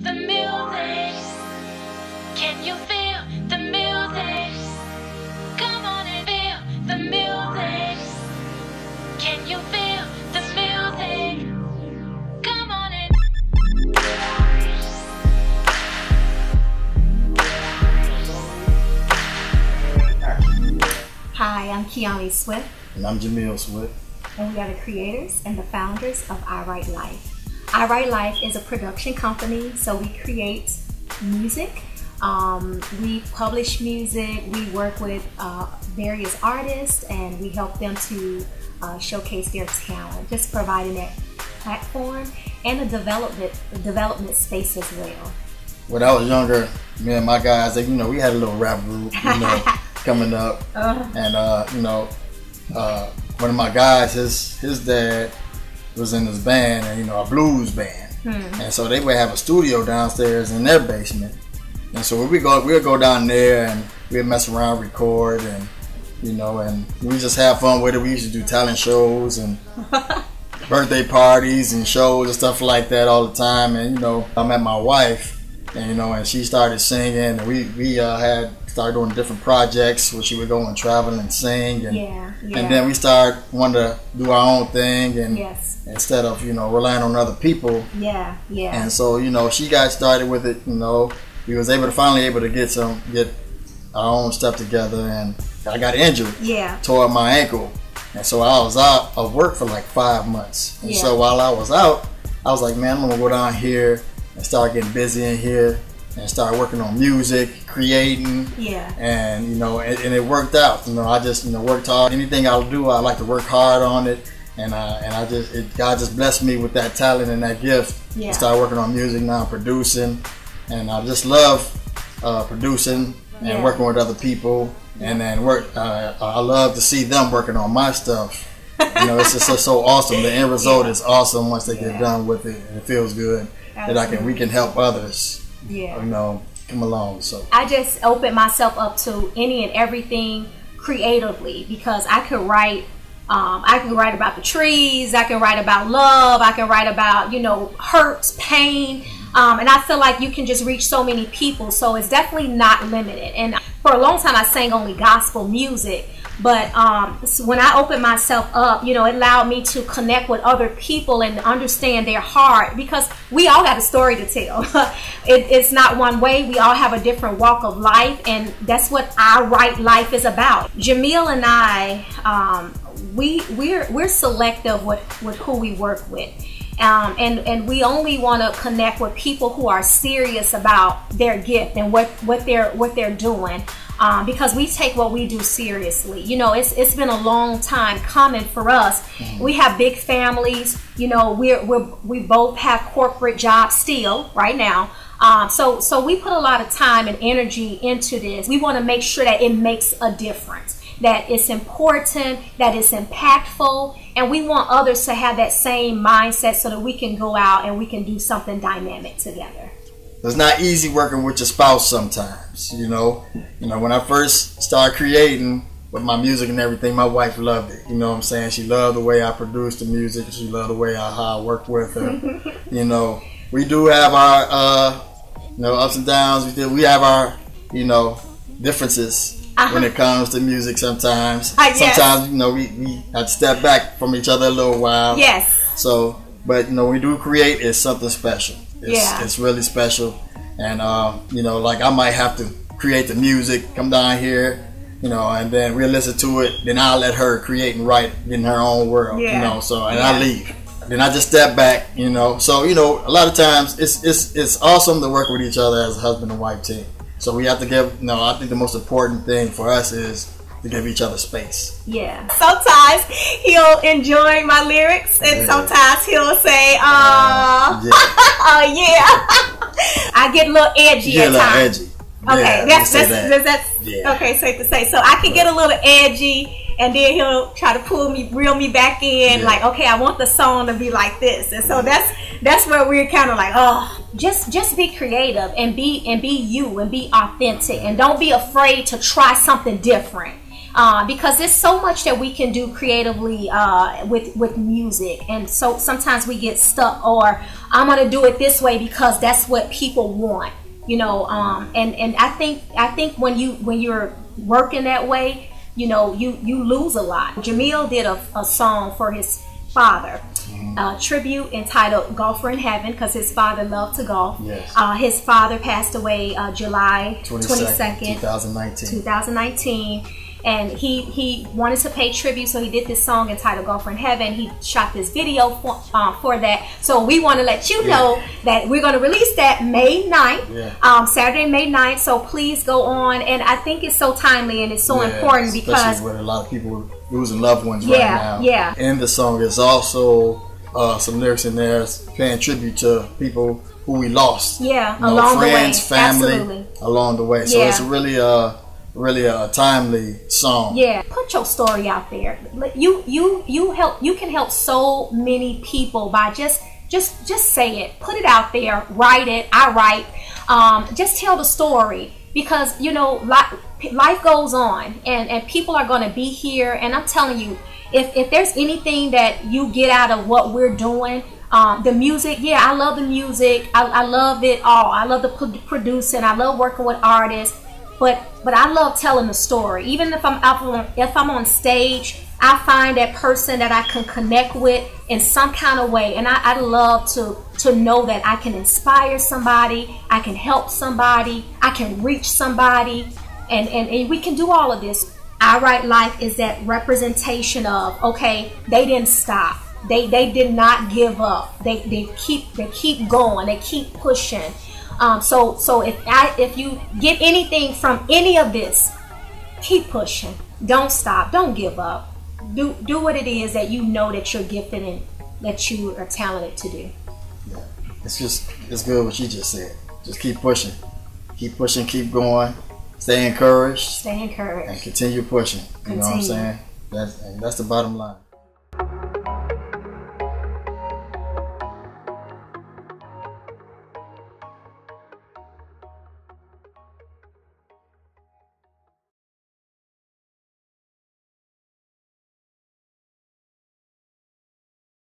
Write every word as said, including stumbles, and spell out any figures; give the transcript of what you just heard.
the music? Can you feel the music? Come on and feel the music. Can you feel the music? Come on and Hi, I'm Kiani Swift. And I'm Jamil Swift. And we are the creators and the founders of I Write Life. I Write Life is a production company, so we create music. Um, we publish music. We work with uh, various artists, and we help them to uh, showcase their talent, just providing that platform and a development development space as well. When I was younger, me and my guys, they, you know, we had a little rap group, you know, coming up, uh, and uh, you know, uh, one of my guys, his his dad was in this band, and you know, a blues band, hmm. and so they would have a studio downstairs in their basement, and so we go, we'd go down there and we'd mess around, record, and you know, and we just have fun with it. We used to do talent shows and birthday parties and shows and stuff like that all the time, and you know, I met my wife. And, you know, and she started singing, and we we uh, had started doing different projects where she would go and travel and sing, and yeah, yeah. and then we started wanting to do our own thing, and yes. instead of you know relying on other people, yeah, yeah. And so you know she got started with it. You know, we was able to finally able to get some get our own stuff together, and I got injured, yeah, tore my ankle, and so I was out of work for like five months. And yeah. so while I was out, I was like, man, I'm gonna go down here and start getting busy in here and start working on music, creating, yeah, and you know, and, and it worked out. You know, I just you know worked hard. Anything I'll do, I like to work hard on it, and uh, and I just it, God just blessed me with that talent and that gift. Yeah. I started working on music now, I'm producing, and I just love uh, producing and yeah. working with other people, and then work. Uh, I love to see them working on my stuff. You know, it's just so, so awesome. The end result yeah. is awesome once they yeah. get done with it, and it feels good. Absolutely. That I can we can help others, yeah, you know, come along. So I just opened myself up to any and everything creatively, because I could write. Um, I can write about the trees. I can write about love. I can write about you know hurts, pain, um, and I feel like you can just reach so many people. So it's definitely not limited. And for a long time, I sang only gospel music. But um, so when I opened myself up, you know, it allowed me to connect with other people and understand their heart, because we all got a story to tell. it, it's not one way. We all have a different walk of life, and that's what I Write Life is about. Jamil and I, um, we we're we're selective with with who we work with. Um, and, and we only want to connect with people who are serious about their gift and what, what they're what they're doing. Um, because we take what we do seriously. You know, it's it's been a long time coming for us. Mm-hmm. We have big families. You know, we're, we're we both have corporate jobs still right now. Um, so so we put a lot of time and energy into this. We want to make sure that it makes a difference, that it's important, that it's impactful, and we want others to have that same mindset so that we can go out and we can do something dynamic together. It's not easy working with your spouse sometimes, you know. You know, when I first started creating with my music and everything, my wife loved it. You know what I'm saying? She loved the way I produced the music. She loved the way I, how I worked with her. You know, we do have our, uh, you know, ups and downs. We do, we have our, you know, differences uh-huh. when it comes to music sometimes. Uh, yes. Sometimes, you know, we, we have to step back from each other a little while. Yes. So, but, you know, when we do create, it's something special. It's, yeah. it's really special, and uh, you know, like I might have to create the music, come down here, you know, and then we'll listen to it. Then I'll let her create and write in her own world, yeah. you know. So and yeah. I leave. Then I just step back, you know. So you know, a lot of times it's it's it's awesome to work with each other as a husband and wife team. So we have to give. You know, I think the most important thing for us is to give each other space. Yeah. Sometimes he'll enjoy my lyrics, and yeah. sometimes he'll say, "Uh, yeah, oh yeah." I get a little edgy you get at a little times. Edgy. Okay, yeah, that's that's, that. that's, that's yeah. okay. Safe to say. So I can get a little edgy, and then he'll try to pull me, reel me back in. Yeah. Like, okay, I want the song to be like this, and so that's that's where we're kind of like, oh, just just be creative and be and be you and be authentic, and don't be afraid to try something different. Uh, because there's so much that we can do creatively uh, with with music, and so sometimes we get stuck, or I'm gonna do it this way because that's what people want, you know. Um, and and I think I think when you when you're working that way, you know, you you lose a lot. Jamil did a, a song for his father, uh, tribute entitled "Golfer in Heaven," because his father loved to golf. Yes. Uh, his father passed away uh, July twenty-second, twenty nineteen. twenty nineteen. And he, he wanted to pay tribute, so he did this song entitled "Golfer in Heaven." He shot this video for, uh, for that. So we want to let you know yeah. that we're going to release that May ninth, yeah. um, Saturday, May ninth. So please go on. And I think it's so timely and it's so yeah, important because with a lot of people losing loved ones yeah, right now. Yeah. In the song, there's also uh, some lyrics in there paying tribute to people who we lost. Yeah, you know, along friends, the way. family, Absolutely. along the way. So yeah. it's really uh really a timely song. Yeah, put your story out there. You you you help. You can help so many people by just just just say it. Put it out there. Write it. I write. Um, just tell the story, because you know li- life goes on, and and people are going to be here. And I'm telling you, if if there's anything that you get out of what we're doing. Um, the music, yeah, I love the music. I, I love it all. I love the pro- producing. I love working with artists. But but I love telling the story. Even if I'm out on, if I'm on stage, I find that person that I can connect with in some kind of way, and I, I love to to know that I can inspire somebody, I can help somebody, I can reach somebody, and and, and we can do all of this. I Write Life is that representation of, okay, they didn't stop. They they did not give up. They they keep they keep going. They keep pushing. Um, so so if I if you get anything from any of this, keep pushing. Don't stop. Don't give up. Do do what it is that you know that you're gifted and that you are talented to do. Yeah, it's just it's good what you just said. Just keep pushing. Keep pushing. Keep going. Stay encouraged. Stay encouraged. And continue pushing. You Continue. know what I'm saying? That's that's the bottom line.